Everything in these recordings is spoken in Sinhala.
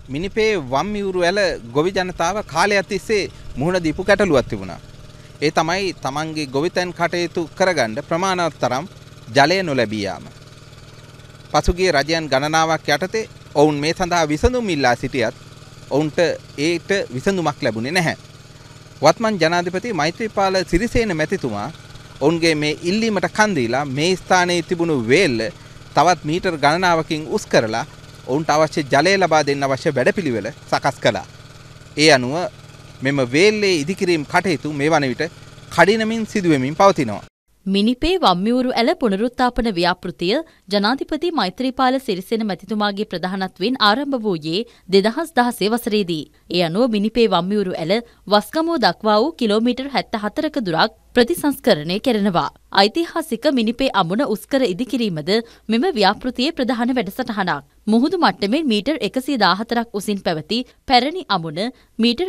මිනිපේ වම් මියුරු ඇල ගොවි ජනතාව කාලයක් තිස්සේ මුහුණ දීපු ගැටලුවක් තිබුණා. ඒ තමයි තමන්ගේ ගොවිතැන් කටයුතු කරගන්න ප්‍රමාණවත් තරම් ජලය නොලැබී යාම. පසුගිය රජයන් ගණනාවක් යටතේ ඔවුන් මේ සඳහා විසඳුම් ඉල්ලා සිටියත් ඔවුන්ට ඒට විසඳුමක් ලැබුණේ නැහැ. වත්මන් ජනාධිපති මෛත්‍රීපාල සිරිසේන මැතිතුමා ඔවුන්ගේ මේ ඉල්ලීමට කන් දීලා මේ ස්ථානයේ තිබුණු වේල්ල තවත් මීටර් ගණනාවකින් උස් කරලා ඔවුන්ට අවශ්‍ය ජලය ලබා දෙන්න අවශ්‍ය වැඩපිළිවෙල සකස් කළා. ඒ අනුව මෙම වේල්ලේ ඉදිකිරීම් කටයුතු මේ වන විට කඩිනමින් සිදුවෙමින් පවතිනවා. මිනිපේ වම්මියුරු ඇල පුනරුත්ථාපන ව්‍යාපෘතිය ජනාධිපති මෛත්‍රීපාල සිරිසේන මැතිතුමාගේ ප්‍රධානත්වයෙන් ආරම්භ වූයේ 2016 වසරේදී. ඒ අනුව මිනිපේ වම්මියුරු ඇල වස්ගමුව දක්වා වූ කිලෝමීටර් 74ක දුරක් ප්‍රතිසංස්කරණය කෙරෙනවා. ඓතිහාසික මිනිපේ අමුණ උස්කර ඉදිකිරීමද මෙම ව්‍යාපෘතියේ ප්‍රධාන වැඩසටහනක්. මුහුදු මට්ටමින් මීටර් 114ක් උසින් පැවති පැරණි අමුණ මීටර්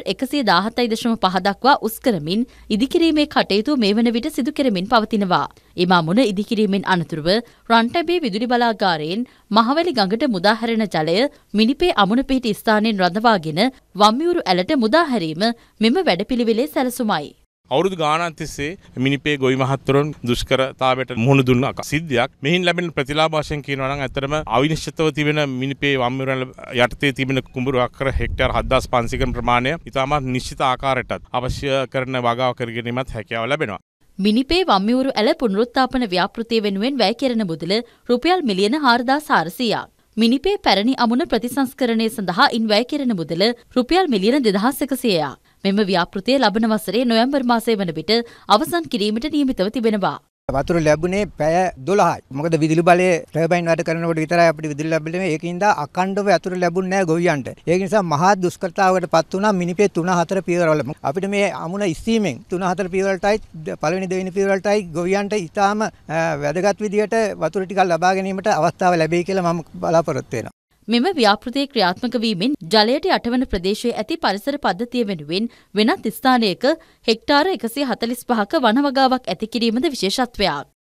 117.5 දක්වා උස් කරමින් ඉදිකිරීමේ කටයුතු මේ වන විට සිදු කෙරෙමින් පවතිනවා. එම අමුණ ඉදිකිරීමෙන් අනතුරුව රන්ටැබේ විදුලි බලාගාරයෙන් මහවැලි ගඟට මුදා හැරෙන ජලය මිනිපේ අමුණ පිහිටි ස්ථානයෙන් රඳවාගෙන වම්මියුරු ඇලට මුදා හැරීම මෙම වැඩපිළිවෙලේ සැලසුමයි. අවුරුදු ගානක් තිස්සේ මිනිපේ ගොවි මහත්වරුන් දුෂ්කරතාවයට මුහුණ දුන්න සිද්ධියක්. මෙහින් ලැබෙන ප්‍රතිලාභ වශයෙන් කියනවා නම් ඇත්තටම අවිනිශ්චිතව තිබෙන මිනිපේ වම්මියුර යටතේ තිබෙන කුඹුරු අක්කර හෙක්ටාර් 7500 ප්‍රමාණය ඉතාමත් නිශ්චිත ආකාරයටත් අවශ්‍ය කරන වගාව කර ගැනීමත් හැකියාව ලැබෙනවා. මිනිපේ වම්මියුරු ඇල පුනරුත්ථාපන ව්‍යාපෘතිය වෙනුවෙන් වැය කෙරෙන මුදල රුපියල් මිලියන 4400ක්. මිනිපේ පැරණි අමුණ ප්‍රතිසංස්කරණය සඳහා ඉන් වැය කෙරෙන මුදල රුපියල් මිලියන 2100ක්. මෙම ව්‍යාපෘතිය ලබන වසරේ නොවැම්බර් මාසයේ වන විට අවසන් කිරීමට නියමිතව තිබෙනවා. වතුර ලැබුණේ පැය 12යි. මොකද විදුලි බලයේ ටර්බයින් වැඩ කරනකොට විතරයි අපිට විදුලි ලැබෙන්නේ. ඒකින්ද අඛණ්ඩව වතුර ලැබුණේ නැහැ ගොවියන්ට. ඒක නිසා මහා දුෂ්කරතාවකට පත් වුණා මිනිපේ 3-4 පියවරවල. අපිට මේ අමුණ ඉස්සීමෙන් 3-4 පියවරටයි පළවෙනි දෙවෙනි පියවරටයි ගොවියන්ට ඊටාම වැදගත් විදියට වතුර ටිකක් ලබා ගැනීමට අවස්ථාව ලැබෙයි කියලා මම බලාපොරොත්තු වෙනවා. මෙම ව්‍යාපෘතිය ක්‍රියාත්මක වීමෙන් ජලයට යටවන ප්‍රදේශයේ ඇති පරිසර පද්ධතිය වෙනුවෙන් වෙනත් ස්ථානයක හෙක්ටාර 145ක වන වගාවක් ඇති කිරීමද විශේෂත්වයක්.